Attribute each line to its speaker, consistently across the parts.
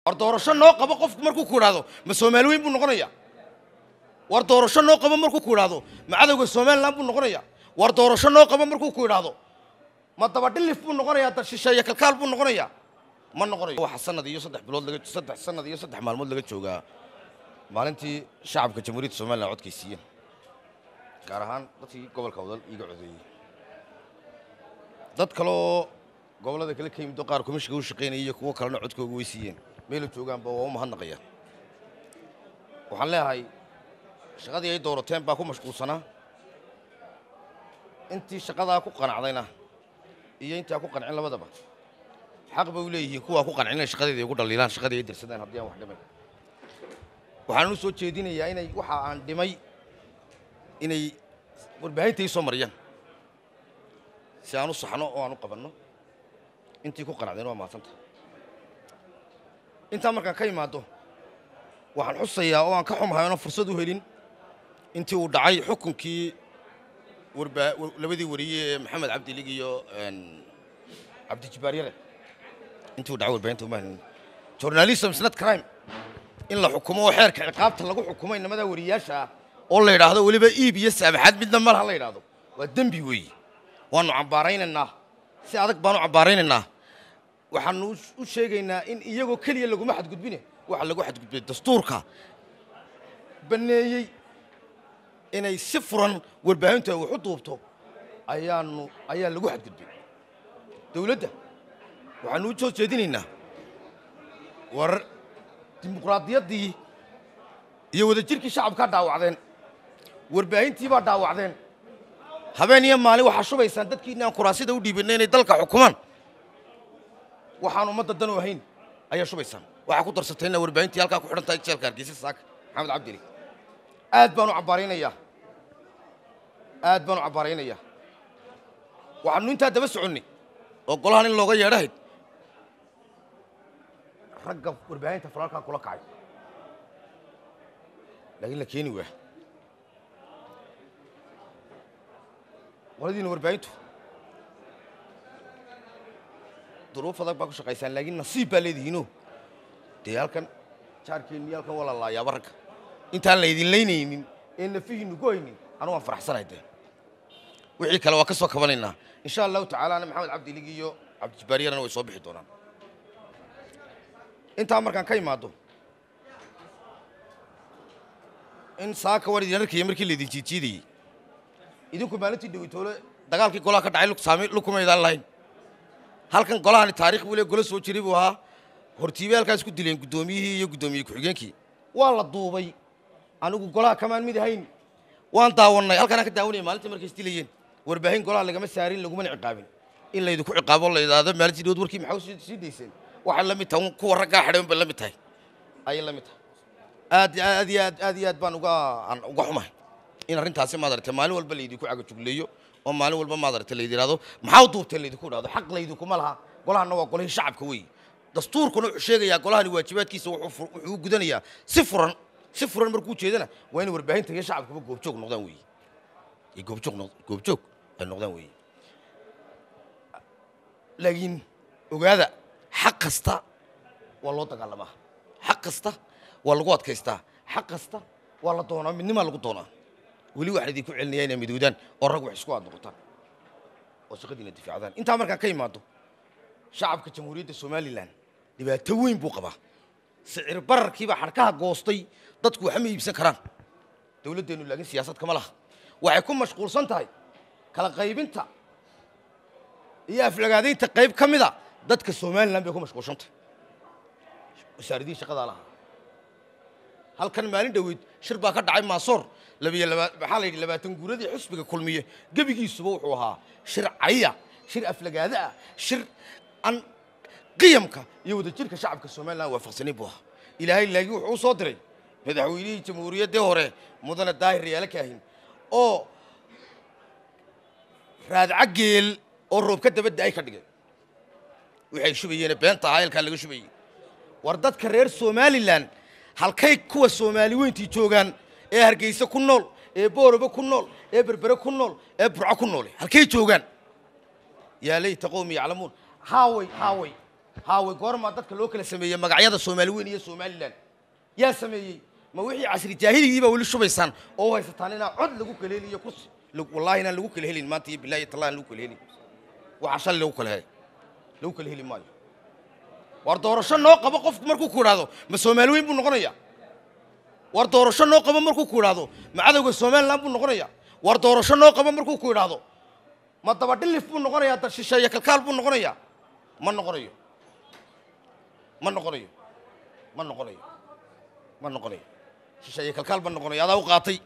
Speaker 1: وردورشة نوقب قف مركو كورادو مسومالوين بنقرية وردورشة نوقب مركو كورادو ما عدا السومال لام بنقرية وردورشة نوقب مركو كورادو ما تبدل في بنقرية تشيشة كالكال بنقرية ما نقرية واحد سنة دي يصدح بلود لقيت صدح سنة دي يصدح معلومات لقيت شوقا مالنتي شعب كجمهورية الصومال لعود كيسيين كارهان dadkii gobolka wadal iga codeeyay dad kale oo gobolada kale ka yimid qaar komishiga u shaqeynayay kuwa kalena codkooda weysiiyeen meel joogaan baa waa mahadnaqaya waxaan leeyahay shaqadii ay doorateen baa ku mashquulsanaa intii shaqada ku qanacdayna iyo intii ku qancin labadaba xaq bay u leeyihiin kuwa ku qancin shaqadeeda ugu dhaliilaan shaqadii ay dirsadeen haddii aan wax dhimay waxaan u soo jeedinayaa inay waxa aan dhimay inay warbaahintii soo mariyaan si aanu saxno oo aanu qabanno intii ku qanacdeen waa maasanta inta markaan ka imaado waxaan xusayaa oo aan ka xumahay oo fursad u helin intii uu dhacay xukunkii labadii wariye maxamed cabdi lig iyo cabdi jibaariyare intii uu dhacay warbaahinta uma helin journalism is not crime in la xukumo xeerka ciqaabta lagu xukumo inamada wariyaasha oo la yiraahdo waliba iib iyo saamaxad midna ma laha la yiraahdo waa dambi weey waanu cambaaraynaa si adag baanu cambaaraynaa waxaan u sheegaynaa in iyagoo kaliya lagu xadgudbine waxa lagu xadgudbay dastuurka baneeyay inay si furan warbaahinta wax u duubto ayaa lagu xadgudbay dawladda waxaan u soo jeedinaynaa war dimuqraadiyadii iyo wadajirkii shacabka dhaawacdeen warbaahintii baa dhaawacdeen habeen iyo maalin waxa shubaysaan dadkii inaan kuraasida u dhiibinay inay dalka xukumaan waxaan umada dan u ahayn ayaa shubaysaan waxa ku darsatayna warbaahintii halka ku xidhantahay jeelka Hargeysa saaka maxamed cabdi aad baan u cabaaraynaya waxaanu inta daba soconnay oo golahan in looga yeedhayd ragga warbaahinta faralka kula kacay laakiin la keeni waa ولدينا وربعينتو ظروف هذاك باكو شقيسان لكن نصيب بالذينو ديالكن شاركين ديالكن ولا الله يا بركة أنت اللي يدين لينين إن فيه نقولين أنا ما فرح سنة ده وعيك لو كسوة كمالنا إن شاء الله تعالى أنا محمد عبد الليجيو عبد الجباري أنا ويصوب حيطونا أنت عمرك كان كاي مادو إن ساك ورد ينرك يمرك اللي دي تيجي idinku maalintii dhaweytoole dagaalkii golaha ka dhacay saamay lukuma idaan lahayn halkan golahani taariikh wile golo soo jiray buu ahaa hortiibaalkaas ku dileen gudoomiyihii iyo gudoomiye ku-xigeenkii waa la duubay anigu golaha kamaan mid ahayn waan daawanay halkan ka daawanay maalintii markay isdilayeen warbaahin golaha lagama saarin laguma ciqaabin in la idinku ciqaabo la yiraahdo maalintii dood warkii maxaa sii deyseen waxa la mid tahay kuwa ragga xidhan baa la mid tahay ay la mid tahay aad baan uga xumahay in arintaasi maadartay maalin walba leeydi ku caga jugleeyo oo maalin walba maadartay leeydi raado maxaa duubtay leeydi ku raado xaq leeydi kuma laha golahana waa golihii shacabka weey dastuurkuna wuxuu sheegayaa golahani waajibaadkiisa wuxuu gudanayaa si furan markuu jeedana waa in warbaahinta iyo shacabka goobjoog noqdaan weey goobjoog ay noqdaan weey laakiin ogaada xaq kasta waa loo dagaalamaa xaq kasta waa lagu adkaystaa xaq kasta waa la doonaa midnimo lagu doonaa weli waxa idinku celinaya inay midoodaan oo rag wax isku adnoqotaan oo shaqadiina difaacdaan inta markaan ka imaado shacabka jamhuuriyadda Soomaaliland dhibaato weyn buu qabaa sicir bararkiiba xarkaha goostay dadku waxa ma iibsan karaan dawladdeenu laakiin siyaasad kama laha waxay ku mashquulsan tahay kala qaybinta iyo aflagaadaynta qayb kamida dadka Soomaaliland bay ku mashquulsan tahay wasaaradii shaqada laha halkan maalin dhaweyd shir baa ka dhacay Maasoor maxaa la yidhi 20 guuradii xusbiga kulmiye gabigiisuba wuxuu ahaa shir caya shir aflagaada shir an qiyamka iyo wadajirka shacabka Soomaaliland waafaqsanay buu ahaa ilaahay laagi wuxuu soo diray madaxweynihii jamhuuriyadda hore mudane daahir yaala kaahin oo raadca geel oo roobka dabadda ay ka dhigay waxay shubayeen beenta hayalka laga shubayay war dadka reer Soomaaliland halkay kuwa Soomaali weyntii joogan ee Hargeysa ku nool ee Booraba ku nool ee Berbera ku nool ee Burco ku nool halkay joogan yaa leeyta qowmi yaclamuun haaway ها وقرما دتك لوكل سمية مقعيادة سومالوين يا سوماليلان يا سمية ما وحي عصر جاهلي يبا ولا شو بيسان أو هاي ستانينا عد لقوك ليلي يقص والله أنا لقوك الهيلي ما تي بالله يطلع لقوك الهيلي وعشان لقوك الهيلي لقوك الهيلي ماي وردورشان نوقف قف مركو كورادو ما سومالوين بنقنيا وردورشان نوقف مركو كورادو ما عدو السومال لام بنقنيا وردورشان نوقف مركو كورادو ما تبادل في بنقنيا تشيشة يكالكال بنقنيا ما نقنيا ما نقنيا ما نقنيا ما نقنيا شيشة يكالكال بنقنيا هذا وقاطي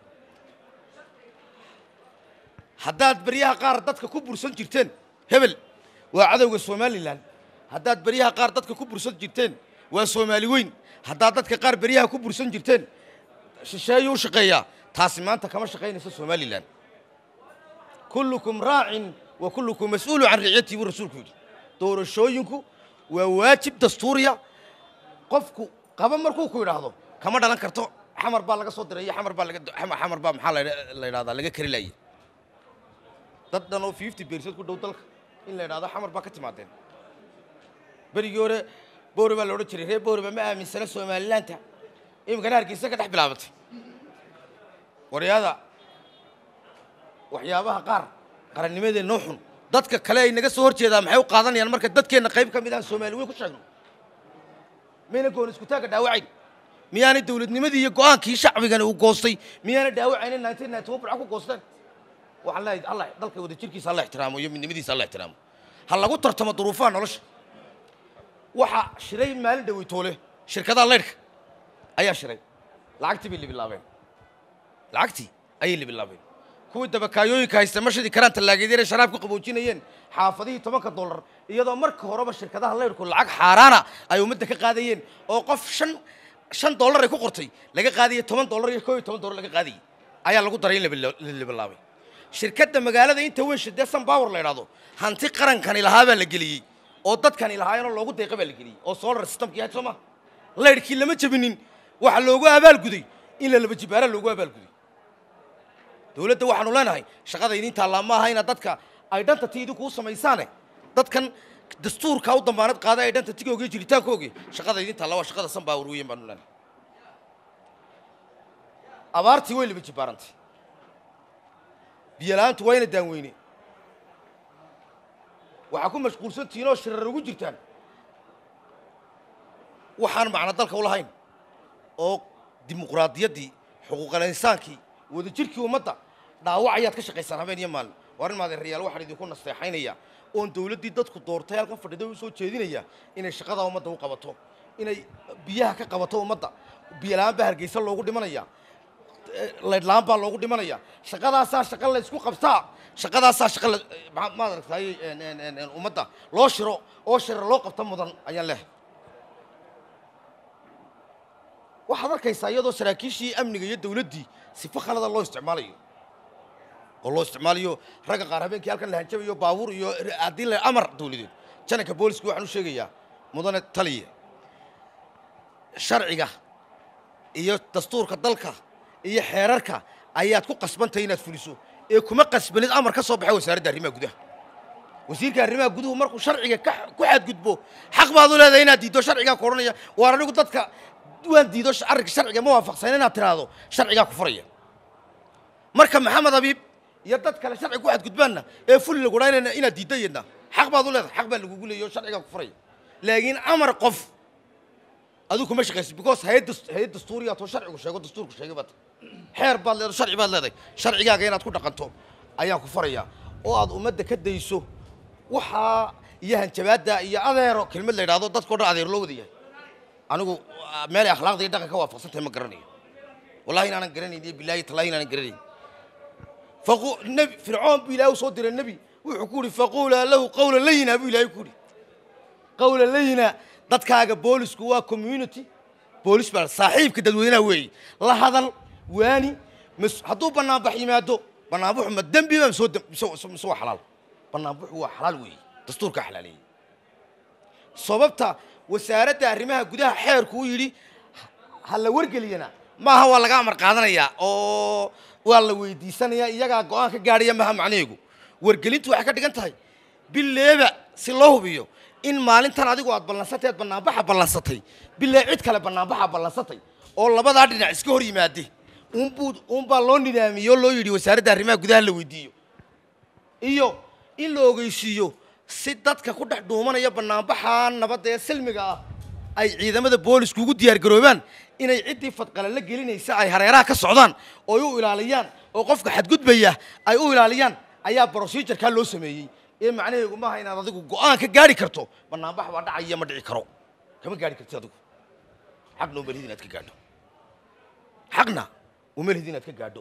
Speaker 1: حداد بريها قار دتك كبر سنجرتين هبل وعدو السومال لان haddaad bariyaha qaar dadka ku bursan jirteen waa Soomaali weyn haddaad dadka qaar bariyaha ku bursan jirteen shisheeyo u shaqeeya taasi maanta kama shaqeynayso Soomaaliland kullukum raa'in wa kullukum mas'uulun 'an ra'iyatihi wa rasuulku doorashooyinku waa waajib dastuuriya qofku qaba markuu ku yiraahdo kama dhalan karto xamar baa laga soo diray xamar baa maxaa la yiraahdaa laga kari laayay dad dhan oo 50% ku dhow dalka in la yiraahdo xamar baa ka timaadeen بريجورة بوري بالورد شريه بوري بما من سنة سوماليلانتا يمكن هركي سكت حب لعبت ورياضة وحيابها قارن لماذا نوحن ضدك كلاي نجس ورد هذا محيو قاضن يعني مركز ضدك إن قريب كم إذا سومالي وين كشجنو مين يكون اسكتاك داوعين ميان الدولة لماذا يقان كي شعبي كانوا قوصي ميان داوعين الناتين ناتوب بعكو قوصتين وعلى الله ضلك ودي تركي صلى احترامه يوم النمدي صلى احترامه هلا قلت ترتم ظروفان ولاش waxa shiray maal dhaweytoole shirkada leerka ayaa shiray lacagtii bil bilaabeen lacagtii ayay bilaabeen kuwa dabakaayooyinka haysta mashadi karanta laageedina sharaabku qaboojinayeen xaafadii $10 iyadoo marka horeba shirkadaha leerku lacag xaaraana ay umada ka qaadayeen oo qof $5 ay ku qortay laga qaadiyay $10 iyo $12 laga qaadiyay ayaa lagu daray in la bilaabay shirkada magaalada inta weyn shideesan power la yiraahdo hanti qarankan ilaha baa la geliyay oo dadkan ilaahayna loogu deeqay baa la geliyay oo solar system-kii aad Soomaa leerkii lama jabinin waxa loogu abaal guday in la laba jibaara loogu abaal guday dawladda waxaanu leenahay shaqada idin taala ma aha in dadka identity-du ku sameeysaane dadkan dastuurka u dambaanad qaaday identity-googa jiritaankooga shaqada idin taala waa shaqada san baawar weeyeen baanu leenahay abaartii way laba jibaarantay biyalaantu wayna daanweyne waxa ku mashquulsan tiino shirar ugu jirtaan waxaan macna dalka u lahayn oo dimuqraadiyadii xuquuqul insaankii wada jirkii ummadda dhaawacayaad ka shaqaysan habeen iyo maalin warin maad riyaal waxaan idinku nasteexaynaya oo dawladdii dadku doortay halka fadhido u soo jeedinaya inay shaqada ummadda u qabato inay biyaha ka qabato ummadda biyalaan baa Hargeysa loogu dhimanaya leedlaan baa loogu dhimanaya shaqadaas shaqa la isku qabtaa shaqadaas shaqa ma aragtay ummadda loo shiro oo shir loo qabto mudan ayaan leh waxa arkaysa iyadoo saraakiishii amniga iyo dawladdii si fakhalada loo isticmaalayo oo loo isticmaalayo raga qaar habeenkii halkan la hanjabayo baabuur iyo adil amar dawladeed janaka booliska waxaan u sheegayaa mudane taliye sharciga iyo dastuurka dalka iyo xeerarka ayaad ku qasbantay inaad fuliso ee kuma qasbanid amar ka soo baxay wasaaradda arrimaha gudaha wasiirka arrimaha guduhu markuu sharciga ku xadgudbo xaq baad u leedahay inaad diido sharciga koranaya waa anigu dadka waan diido sharciga ma waafaqsan inaad tiraado sharciga ku furaya marka maxamed habiib iyo dad kale sharci ku xadgudbaana ee ful lagu raynayna inaad diidayna xaq baad u leedahay xaq baa lagu guleeyo sharciga ku furaya laakiin amar qof adigu kuma shaqaysid because hay'ad dastuuriya oo sharcigu sheego dastuurku sheegay bad xeer baad leedahay sharci baad leedahay sharcigaaga inaad ku dhaqanto ayaa ku faraya oo aad ummadda ka dayso waxa iyo hanjabaada iyo adeero kelmad la yiraahdo dadkoo dhan adeer loo wadayahay anigu meel akhlaaqda iyo dhaqanka waafaqsantay ma garanayo wallahi inaan garanaynin billahi talahi inaan garanayn faqu nabi fir'aun bilaahu soo diray nabi wuxuu ku yiri faqula lahu qawlan layina bilaahi ku yiri qawlan layina dadkaaga boolisku waa community boolis baa saaxiibka dadweynaha weey la hadal waani hadduu banaanbax yimaado banaanbaxu ma dambi ma soo xalaal banaanbaxu waa xalaal weey dastuurka xalaaleeyay sababta wasaaradda arrimaha gudaha xeerku uu yiri hal wargeliyana maaha waa laga amar qaadanaya oo waa la weydiisanaya iyaga go'aan ka gaaraya maaha macnaheedu wargelintu waxa ka dhigan tahay bileeba si loo hubiyo in maalintan adigu aad ballansatay banaanbaxa ballansatay bilaa cid kale banaanbaxa ballansatay oo labada dhinac iska hor yimaade baa loo nidaamiyo loo yiri wasaaradda arrimaha gudaha la weydiiyo iyo in la ogeysiiyo si dadka ku dhex dhuumanaya banaanbaxa nabadda ee silmiga ah ay ciidamada boolisku ugu diyaar garoobaan inay ciddii fadqala la gelinaysa ay hareeraha ka socdaan oo u ilaaliyaan oo qofka xadgudbaya ay u ilaaliyaan ayaa procedure-ka loo sameeyay ee macnaheedu ma aha inaad adigu go'aan ka gaari karto banaanbax waa dhacaya ma dhici karo kama gaari kartid adigu xaqna uma lihid inaad ka gaadho xaqna uma lihid inaad ka gaadho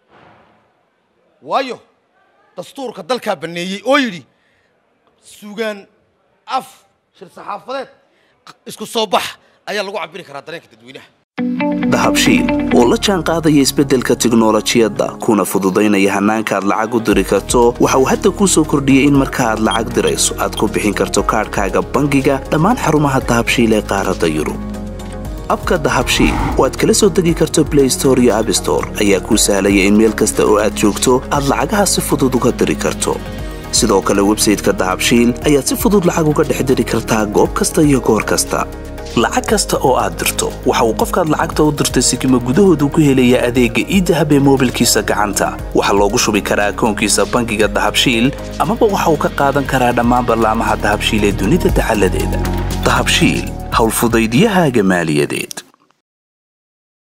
Speaker 1: waayo dastuurka dalka baneeyay oo yiri suugaan af shir saxaafadeed isku soo bax ayaa lagu cabiri karaa dareenka dadweynaha
Speaker 2: dahabshiil oo la jaan qaadaya isbeddelka tiknoolajiyadda kuna fududaynaya hannaanka aad lacag u diri karto waxa uu hadda kuu soo kordhiyey in marka aad lacag dirayso aad ku bixin karto kaadhkaaga bangiga dhammaan xarumaha dahabshiil ee qaaradda yurub abka dahabshiil oo aad kala soo degi karto Play Store iyo App Store ayaa kuu sahlaya in meel kasta oo aad joogto aad lacagaha si fudud uga diri karto sidoo kale website-ka dahabshiil ayaad si fudud lacag uga dhex diri kartaa goob kasta iyo goor kasta lacag kasta oo aad dirto waxa uu qofkaad lacagta u dirtay sikimo gudahoodu ku helayaa adeegga e-dahab ee moobilkiisa gacanta waxa loogu shubi karaa akoonkiisa bangiga dahabshiil amaba waxa uu ka qaadan karaa dhammaan barnaamijyada dahabshiil ee dunida taxalladeeda dahabshiil hawl fudaydiyahaaga maaliyadeed